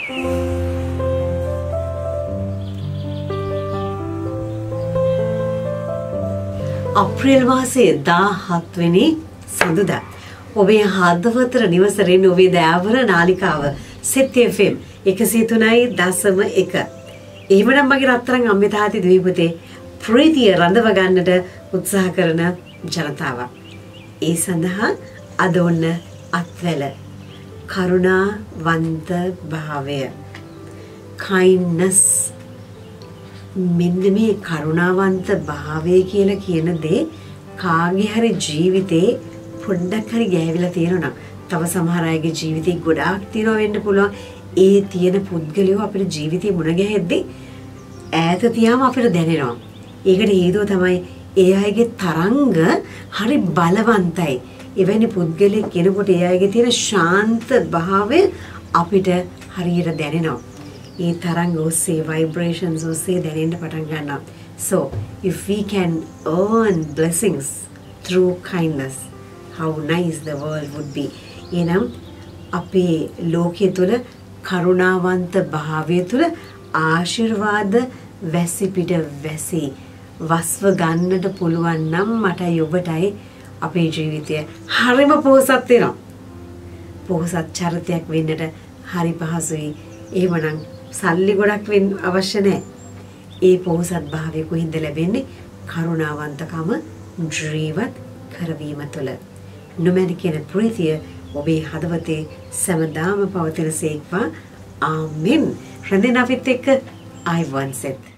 අප්‍රේල් මාසයේ 17 වෙනි සඳුදා ඔබේ හදවතට නිවසරින් ඔබේ දයාවර නාලිකාව සෙත් FM 103.1. එහෙමනම් මගේ රත්තරන් අම්මේ තාත්තේ දීපුතේ ප්‍රීතිය රඳව ගන්නට උත්සාහ කරන ජනතාවක්. ඒ සඳහා අද ඔන්න අත්වැල කරුණාවන්ත භාවය kindness මෙන්න මේ කරුණාවන්ත භාවය කියලා කියන දේ කාගේ හරි ජීවිතේ පොඩ්ඩක් හරි ගෑවිලා තියෙනවා. තව සමහර අයගේ ජීවිතේ ගොඩාක් තියනවා වෙන්න පුළුවන්. ඒ තියෙන පුද්ගලයෝ අපේ ජීවිතේ මුණ ගැහෙද්දී ඈත තියාම අපිට දැනෙනවා. ඒකට හේතුව තමයි ඒ අයගේ තරංග හරි බලවන්තයි. එවැනි පුද්ගලෙක් කෙනෙකුට ඒ අයගේ තියෙන ශාන්ත භාවය අපිට හරියට දැනෙනවා. ඒ තරංග ඔස්සේ vibrations ඔස්සේ දැනෙන්න පටන් ගන්නවා. So if we can earn blessings through kindness, how nice the world would be. එනම් අපේ ලෝකයේ තුල කරුණාවන්ත භාවය තුල ආශිර්වාද වැසි පිට වැසි වස්ව ගන්නට පුළුවන් නම් මටයි ඔබටයි අපේ ජීවිතය හරිම පොහොසත් වෙනවා. පොහොසත් චරිතයක් වෙන්නට හරි පහසුයි. එහෙමනම් සල්ලි ගොඩක් වෙන්න අවශ්‍ය නැහැ. ඒ පොහොසත් භාවය කොහින්ද ලැබෙන්නේ? කරුණාවන්තකම ජීවත් කරවීම තුළ. නොමැති කියන ප්‍රීතිය ඔබේ හදවතේ සෑමදාම පවතින සේක්වා. ආමෙන්. රැඳෙන අපිත් එක්ක ආයුබෝවන් සෙත්.